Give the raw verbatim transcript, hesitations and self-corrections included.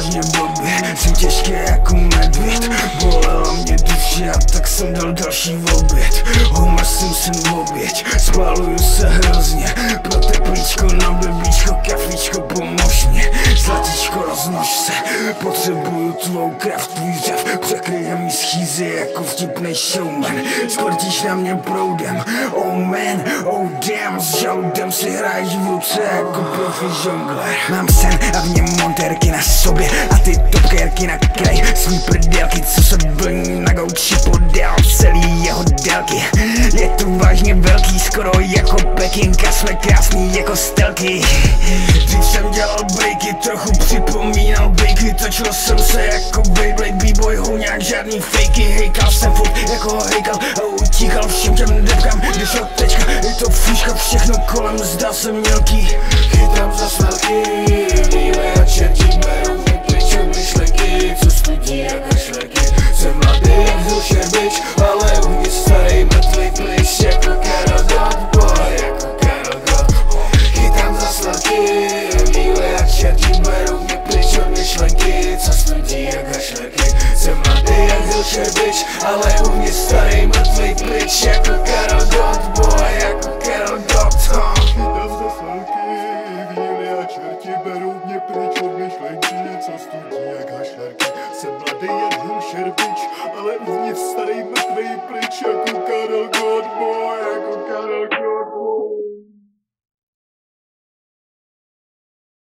vážně blbě, jsem těžký jako medvěd. Bolela mě duše a tak jsem dal další oběd. Homer Simpson oběť, spáluju se hrozně. Pro teplíčko na blbíčko, kafičko pomož mě. Zlatíčko roznož se, potřebuju tvou krev, tvůj řev. Překryje mi schýzy jako vtipnej showman. Skvrtíš na mě proudem, oh man, oh damn. S žaludem si hraješ v ruce jako profi žongler. Mám sen a v něm montérky na sobě a ty topkérky na kraj. Svý prdelky, co se blní na gauči podél celý jeho délky. Je to vážně velký, skoro jako Pekinka. Jsme krásný jako stelky. Když jsem dělal breaky, trochu připomínal bejky. Točil jsem se jako Beyblade, b-boy, houňák, žádný fakey. Hejkal jsem furt jako hejkal a utíkal všem těm depkám. Když šel tečka, je to fíška, všechno kolem zdá se mělký. Chytám za smelky, víle a čertí berou mě pryč od myšlenky, co studí jak hašleky. Jsem mladý jak Hilšer bitch, ale uvnitř starý mrtvej pryč jako Karel Gott, boy, jako Karel Gott. Chytám za smelky, víle a čertí berou mě pryč od myšlenky, co studí jak hašleky. Jsem mladý jak Hilšer bitch, ale uvnitř starý mrtvej pryč jako Karel Gott, boy, jako Karel Gott. Chytám za smelky, víly a čerti berou mě pryč od myšlenky, co studí jak hašlerky. Jsem mladý jak Hilšer bitch, ale uvnitř starý mrtvej pryč jako Karel Gott, boy, jako Karel Gott.